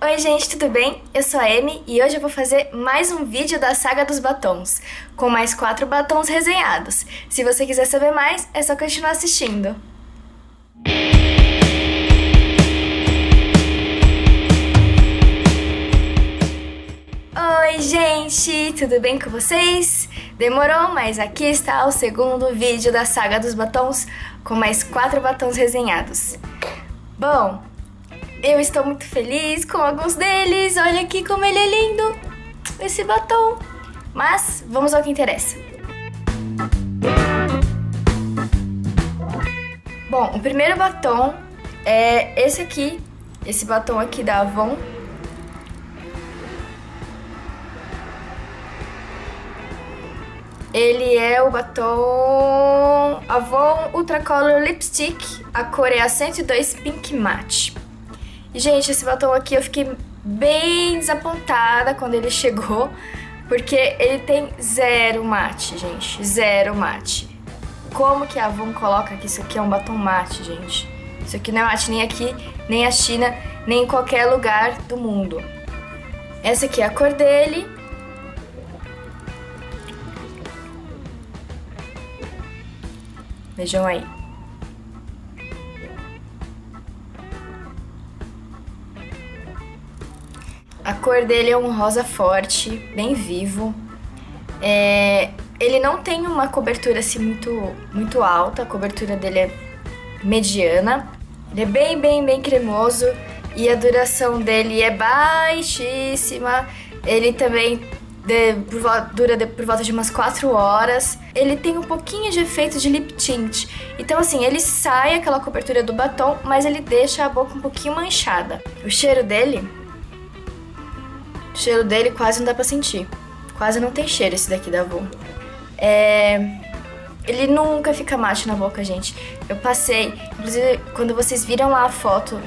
Oi gente, tudo bem? Eu sou a Amy e hoje eu vou fazer mais um vídeo da saga dos batons, com mais 4 batons resenhados. Se você quiser saber mais, é só continuar assistindo. Oi gente, tudo bem com vocês? Demorou, mas aqui está o segundo vídeo da saga dos batons, com mais 4 batons resenhados. Bom, eu estou muito feliz com alguns deles, olha aqui como ele é lindo, esse batom. Mas vamos ao que interessa. Bom, o primeiro batom é esse aqui, esse batom aqui da Avon. Ele é o batom Avon Ultra Color Lipstick, a cor é a 102 Pink Matte. E, gente, esse batom aqui eu fiquei bem desapontada quando ele chegou, porque ele tem zero mate, gente, zero mate. Como que a Avon coloca que isso aqui é um batom mate, gente? Isso aqui não é mate nem aqui, nem na China, nem em qualquer lugar do mundo. Essa aqui é a cor dele. Vejam aí. A cor dele é um rosa forte, bem vivo. Ele não tem uma cobertura assim muito alta, a cobertura dele é mediana. Ele é bem cremoso e a duração dele é baixíssima. Ele também dura por volta de umas 4 horas. Ele tem um pouquinho de efeito de lip tint. Então assim, ele sai aquela cobertura do batom, mas ele deixa a boca um pouquinho manchada. O cheiro dele quase não dá pra sentir. Quase não tem cheiro esse daqui da Avon. Ele nunca fica mate na boca, gente. Eu passei, inclusive quando vocês viram lá a foto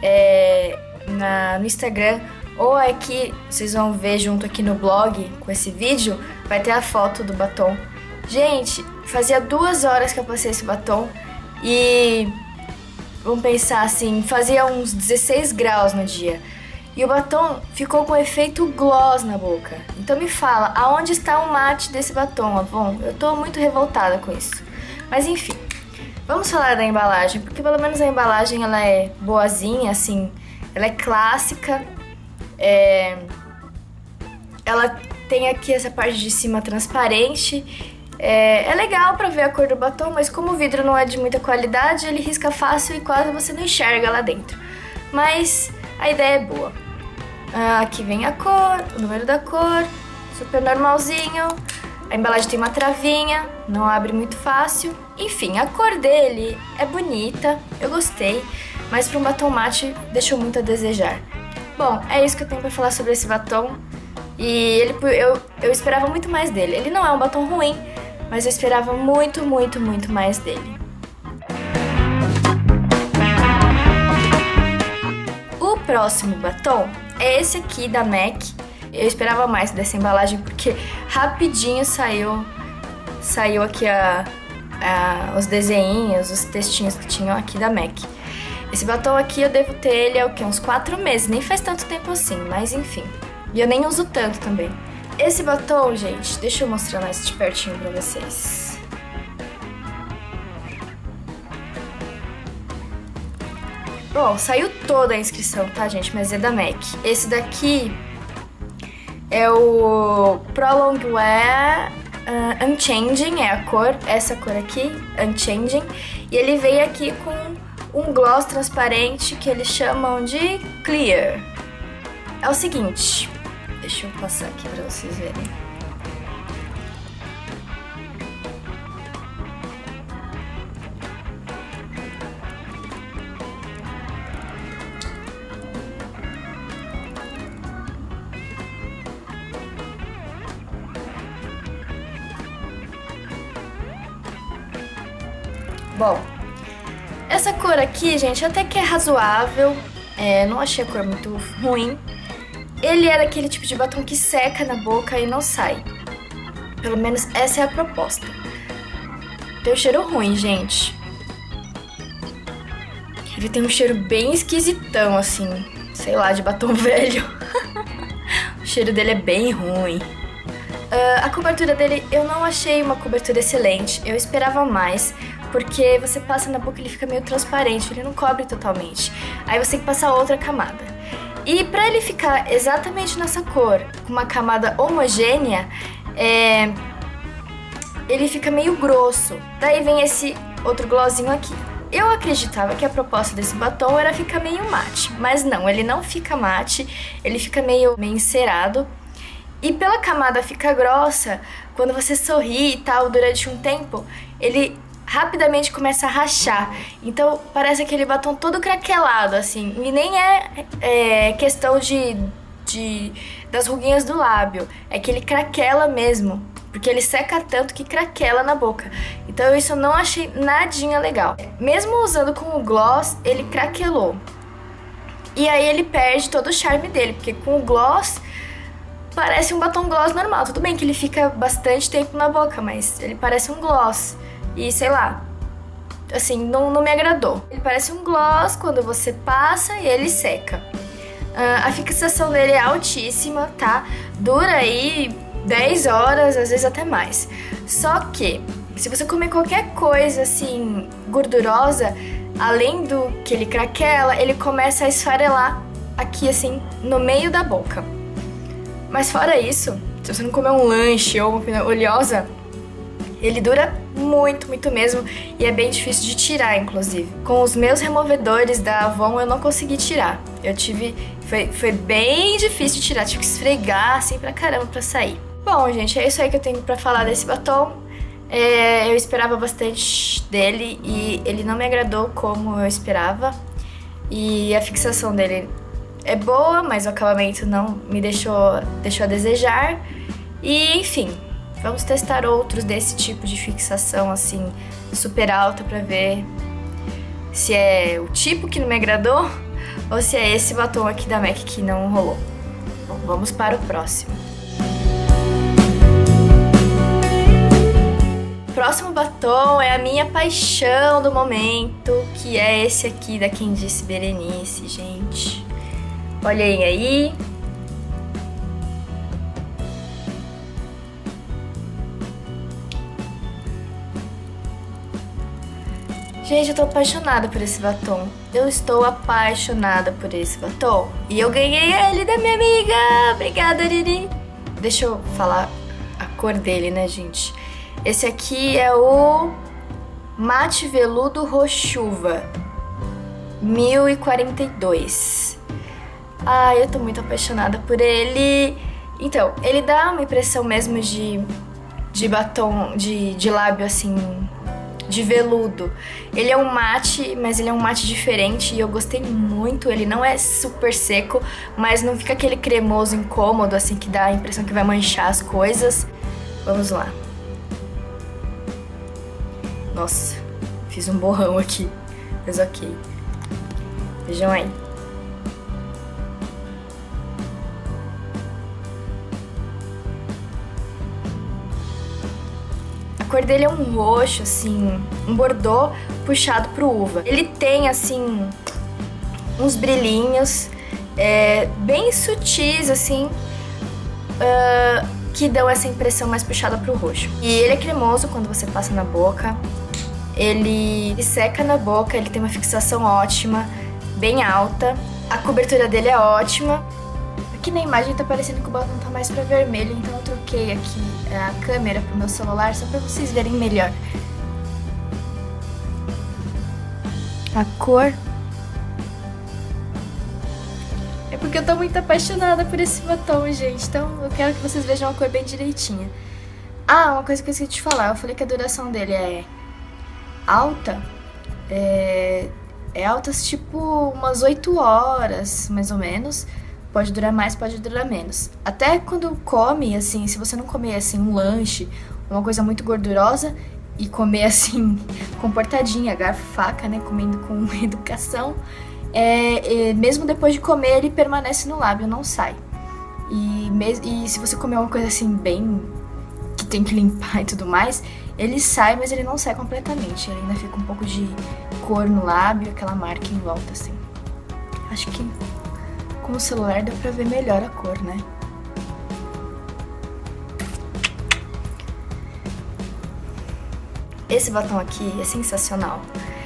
no Instagram, ou aqui, vocês vão ver junto aqui no blog com esse vídeo, vai ter a foto do batom. Gente, fazia 2 horas que eu passei esse batom e, vamos pensar assim, fazia uns 16 graus no dia. E o batom ficou com efeito gloss na boca. Então me fala, aonde está o mate desse batom, Avon? Eu tô muito revoltada com isso. Mas enfim, vamos falar da embalagem, porque pelo menos a embalagem ela é boazinha, assim, ela é clássica. Ela tem aqui essa parte de cima transparente. É legal pra ver a cor do batom, mas como o vidro não é de muita qualidade, ele risca fácil e quase você não enxerga lá dentro. Mas a ideia é boa. Aqui vem a cor, o número da cor, super normalzinho. A embalagem tem uma travinha, não abre muito fácil. Enfim, a cor dele é bonita, eu gostei, mas para um batom mate deixou muito a desejar. Bom, é isso que eu tenho pra falar sobre esse batom. E eu esperava muito mais dele. Ele não é um batom ruim, mas eu esperava muito mais dele. O próximo batom é esse aqui da MAC. Eu esperava mais dessa embalagem porque rapidinho saiu aqui os desenhinhos, os textinhos que tinham aqui da MAC. Esse batom aqui eu devo ter ele há uns 4 meses, nem faz tanto tempo assim, mas enfim. E eu nem uso tanto também. Esse batom, gente, deixa eu mostrar mais de pertinho pra vocês. Bom, saiu toda a inscrição, tá, gente? Mas é da MAC. Esse daqui é o Prolong Wear Unchanging, é a cor, essa cor aqui, Unchanging. E ele veio aqui com um gloss transparente que eles chamam de Clear. É o seguinte, deixa eu passar aqui pra vocês verem. Bom, essa cor aqui, gente, até que é razoável, não achei a cor muito ruim. Ele é daquele tipo de batom que seca na boca e não sai. Pelo menos essa é a proposta. Tem um cheiro ruim, gente. Ele tem um cheiro bem esquisitão, assim. sei lá, de batom velho. O cheiro dele é bem ruim. A cobertura dele, eu não achei uma cobertura excelente. Eu esperava mais, porque você passa na boca e ele fica meio transparente, ele não cobre totalmente. Aí você tem que passar outra camada. E pra ele ficar exatamente nessa cor, com uma camada homogênea, ele fica meio grosso. Daí vem esse outro glossinho aqui. Eu acreditava que a proposta desse batom era ficar meio mate, mas não, ele não fica mate, ele fica meio encerado. E pela camada ficar grossa, quando você sorri e tal, durante um tempo, ele rapidamente começa a rachar. Então parece aquele batom todo craquelado, assim. E nem é questão das ruguinhas do lábio, é que ele craquela mesmo. Porque ele seca tanto que craquela na boca. Então isso eu não achei nadinha legal. Mesmo usando com o gloss, ele craquelou. E aí ele perde todo o charme dele, porque com o gloss parece um batom gloss normal. Tudo bem que ele fica bastante tempo na boca, mas ele parece um gloss. E sei lá, assim, não me agradou. Ele parece um gloss quando você passa e ele seca. A fixação dele é altíssima, tá? Dura aí 10 horas, às vezes até mais. Só que, se você comer qualquer coisa assim, gordurosa, além do que ele craquela, ele começa a esfarelar aqui assim, no meio da boca. Mas fora isso, se você não comer um lanche ou uma comida oleosa, ele dura muito, muito mesmo. E é bem difícil de tirar, inclusive. Com os meus removedores da Avon, eu não consegui tirar. Foi bem difícil de tirar, tive que esfregar assim pra caramba pra sair. Bom, gente, é isso aí que eu tenho pra falar desse batom. Eu esperava bastante dele e ele não me agradou como eu esperava. E a fixação dele é boa, mas o acabamento não me deixou a desejar. E, enfim, vamos testar outros desse tipo de fixação, assim, super alta pra ver se é o tipo que não me agradou ou se é esse batom aqui da MAC que não rolou. Bom, vamos para o próximo. O próximo batom é a minha paixão do momento, que é esse aqui da Quem Disse Berenice, gente. Olhem aí. Gente, eu tô apaixonada por esse batom. Eu estou apaixonada por esse batom. E eu ganhei ele da minha amiga. Obrigada, Riri. Deixa eu falar a cor dele, né, gente? Esse aqui é o Mate Veludo Rochuva 1042. Ai, eu tô muito apaixonada por ele. Então, ele dá uma impressão mesmo de batom, de lábio assim, de veludo. Ele é um mate, mas ele é um mate diferente e eu gostei muito. Ele não é super seco, mas não fica aquele cremoso incômodo, assim, que dá a impressão que vai manchar as coisas. Vamos lá. Nossa, fiz um borrão aqui, mas ok. Vejam aí. A cor dele é um roxo, assim, um bordô puxado pro uva. Ele tem, assim, uns brilhinhos bem sutis, assim, que dão essa impressão mais puxada pro roxo. E ele é cremoso quando você passa na boca. Ele seca na boca, ele tem uma fixação ótima, bem alta. A cobertura dele é ótima. Aqui na imagem tá parecendo que o batom tá mais pra vermelho, então eu troquei aqui a câmera pro meu celular só pra vocês verem melhor. A cor... É porque eu tô muito apaixonada por esse batom, gente, então eu quero que vocês vejam a cor bem direitinha. Ah, uma coisa que eu esqueci de falar, eu falei que a duração dele é alta, é alta tipo umas 8 horas, mais ou menos. Pode durar mais, pode durar menos. Até quando come, assim, se você não comer, assim, um lanche, uma coisa muito gordurosa, e comer, assim, comportadinha, garfo, faca, né, comendo com educação, mesmo depois de comer, ele permanece no lábio, não sai. E se você comer uma coisa, assim, bem... que tem que limpar e tudo mais, ele sai, mas ele não sai completamente. Ele ainda fica um pouco de cor no lábio, aquela marca em volta, assim. Acho que com o celular dá pra ver melhor a cor, né? Esse batom aqui é sensacional.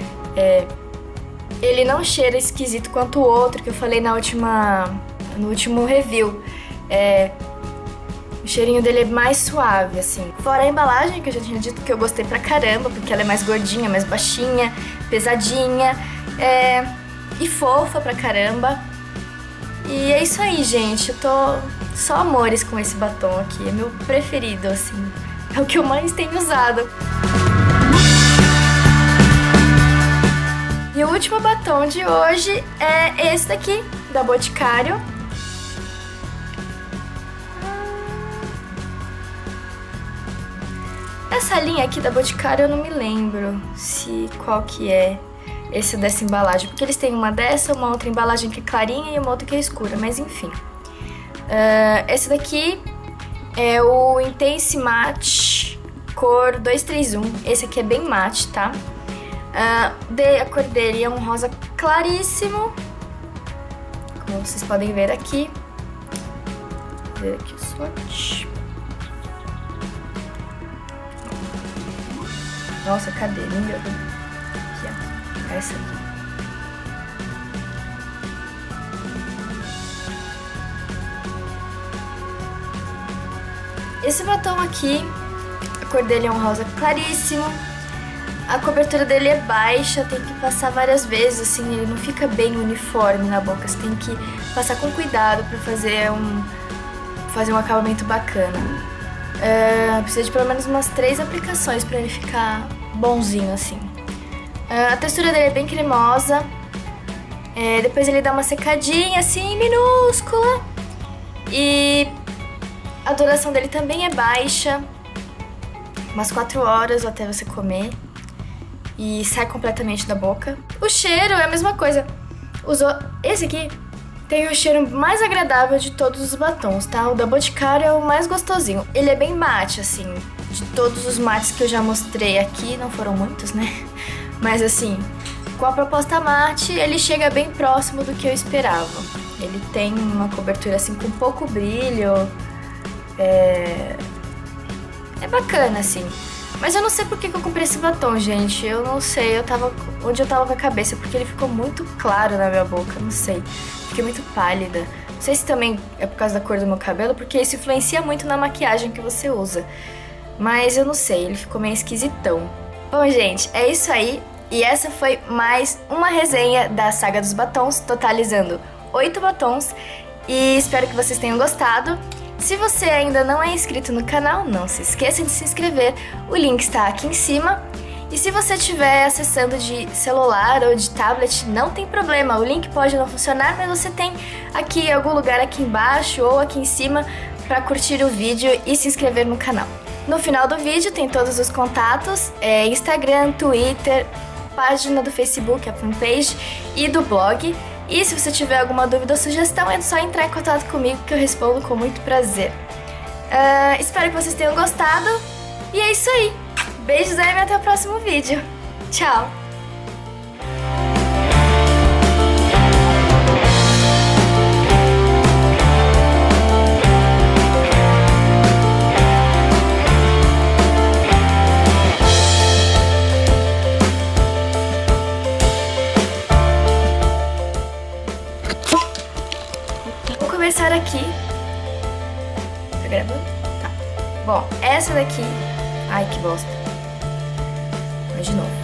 Ele não cheira esquisito quanto o outro que eu falei no último review. O cheirinho dele é mais suave, assim. Fora a embalagem, que eu já tinha dito que eu gostei pra caramba, porque ela é mais gordinha, mais baixinha, pesadinha, e fofa pra caramba. E é isso aí, gente. Eu tô só amores com esse batom aqui. É meu preferido, assim. É o que eu mais tenho usado. E o último batom de hoje é esse daqui, da Boticário. Essa linha aqui da Boticário eu não me lembro qual que é dessa embalagem, porque eles têm uma dessa, uma outra embalagem que é clarinha e uma outra que é escura, mas enfim. Esse daqui é o Intense Matte cor 231, esse aqui é bem mate, tá? A cor dele é um rosa claríssimo, como vocês podem ver aqui. Vou ver aqui o swatch. Nossa, cadê? Aqui, ó. Essa aqui. Esse batom aqui, a cor dele é um rosa claríssimo. A cobertura dele é baixa, tem que passar várias vezes, assim, ele não fica bem uniforme na boca. Você tem que passar com cuidado pra fazer um acabamento bacana. Precisa de pelo menos umas 3 aplicações pra ele ficar bonzinho, assim. A textura dele é bem cremosa. Depois ele dá uma secadinha, assim, minúscula. E a duração dele também é baixa. Umas 4 horas até você comer. E sai completamente da boca. O cheiro é a mesma coisa. Esse aqui tem o cheiro mais agradável de todos os batons, tá? O da Boticário é o mais gostosinho. Ele é bem mate, assim. De todos os mates que eu já mostrei aqui, não foram muitos, né? Mas assim, com a proposta mate, ele chega bem próximo do que eu esperava. Ele tem uma cobertura assim com pouco brilho. É bacana, assim. Mas eu não sei por que eu comprei esse batom, gente. Eu não sei, onde eu tava com a cabeça, porque ele ficou muito claro na minha boca, não sei. Fiquei muito pálida. Não sei se também é por causa da cor do meu cabelo, porque isso influencia muito na maquiagem que você usa. Mas eu não sei, ele ficou meio esquisitão. Bom, gente, é isso aí. E essa foi mais uma resenha da saga dos batons, totalizando 8 batons. E espero que vocês tenham gostado. Se você ainda não é inscrito no canal, não se esqueça de se inscrever, o link está aqui em cima. E se você estiver acessando de celular ou de tablet, não tem problema, o link pode não funcionar, mas você tem aqui algum lugar aqui embaixo ou aqui em cima para curtir o vídeo e se inscrever no canal. No final do vídeo tem todos os contatos, Instagram, Twitter, página do Facebook, a fanpage e do blog. E se você tiver alguma dúvida ou sugestão, é só entrar em contato comigo que eu respondo com muito prazer. Espero que vocês tenham gostado. E é isso aí. Beijos e até o próximo vídeo. Tchau! Começar aqui. Tá gravando? Tá. Bom, essa daqui. Ai, que bosta. Mas de novo.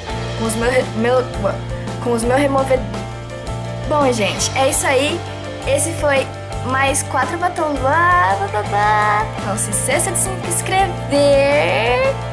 Com os meus removedores. Bom, gente, é isso aí. Esse foi mais 4 batons. Não se esqueça de se inscrever.